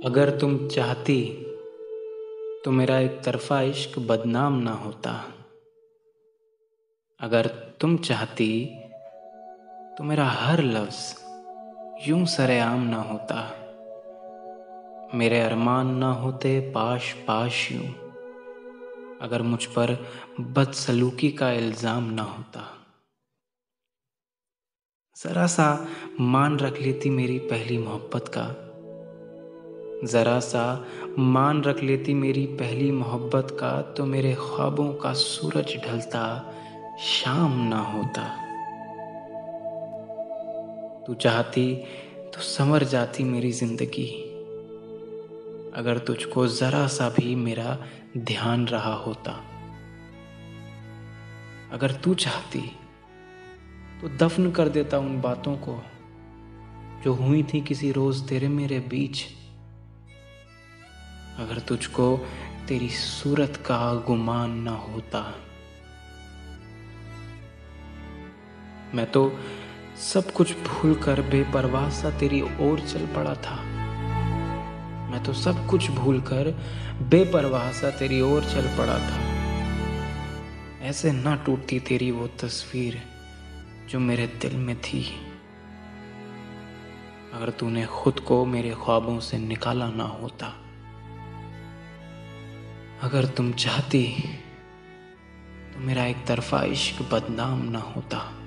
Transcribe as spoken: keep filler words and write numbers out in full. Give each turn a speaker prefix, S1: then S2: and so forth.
S1: अगर तुम चाहती तो मेरा एक तरफा इश्क बदनाम ना होता। अगर तुम चाहती तो मेरा हर लफ्ज़ यूं सरेआम ना होता। मेरे अरमान ना होते पाश पाश यूं, अगर मुझ पर बदसलूकी का इल्ज़ाम ना होता। ज़रा सा मान रख लेती मेरी पहली मोहब्बत का, ज़रा सा मान रख लेती मेरी पहली मोहब्बत का, तो मेरे ख्वाबों का सूरज ढलता शाम ना होता। तू चाहती तो संवर जाती मेरी ज़िंदगी, अगर तुझको ज़रा सा भी मेरा ध्यान रहा होता। अगर तू चाहती तो दफ़न कर देता उन बातों को जो हुई थी किसी रोज़ तेरे मेरे बीच। अगर तुझको तेरी सूरत का गुमान न होता। मैं तो सब कुछ भूल कर बेपरवाह सा तेरी ओर चल पड़ा था। मैं तो सब कुछ भूल कर बेपरवाह सा तेरी ओर चल पड़ा था। ऐसे ना टूटती तेरी वो तस्वीर जो मेरे दिल में थी, अगर तूने खुद को मेरे ख्वाबों से निकाला ना होता। अगर तुम चाहती तो मेरा एक तरफा इश्क बदनाम ना होता।